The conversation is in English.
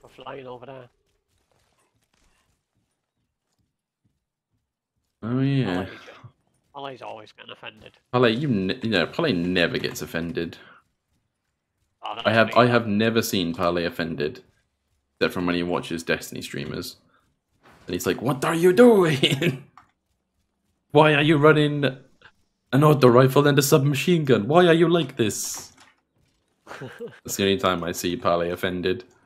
We're flying over there. Oh yeah. PaLe's always getting offended. PaLe, you know, PaLe never gets offended. Oh, I that's have never seen PaLe offended, except from when he watches Destiny streamers, and he's like, "What are you doing? Why are you running an auto rifle and a submachine gun? Why are you like this?" That's the only time I see PaLe offended.